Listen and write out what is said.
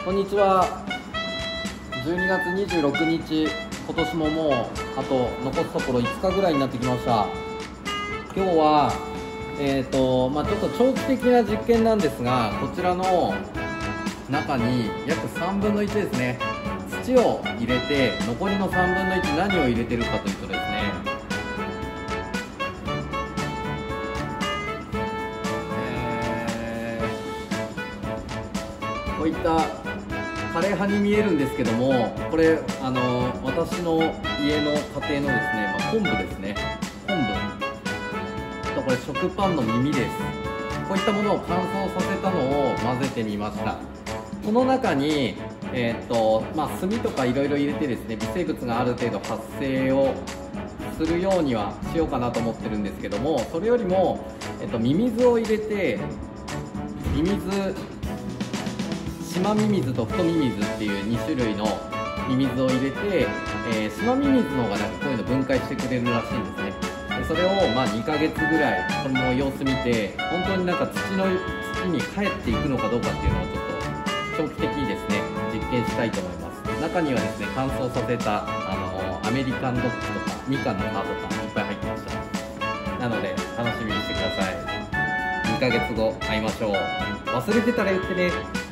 こんにちは。12月26日、今年ももうあと残すところ5日ぐらいになってきました。今日はちょっと長期的な実験なんですが、こちらの中に約3分の1ですね、土を入れて、残りの3分の1何を入れてるかというとですね、こういった枯れ葉に見えるんですけども、これ私の家の家庭のですね、昆布ですね。昆布と、これ食パンの耳です。こういったものを乾燥させたのを混ぜてみました。この中に炭とかいろいろ入れてですね、微生物がある程度発生をするようにはしようかなと思ってるんですけども、それよりも、ミミズを入れて、島ミミズと太ミミズっていう2種類のミミズを入れて、島ミミズの方がなんかこういうの分解してくれるらしいんですね。でそれを2ヶ月ぐらいこの様子見て、本当になんか土に帰っていくのかどうかっていうのをちょっと長期的にですね実験したいと思います。中にはですね、乾燥させたアメリカンドッグとかみかんの葉とかいっぱい入ってました。なので楽しみにしてください。2ヶ月後会いましょう。忘れてたら言ってね。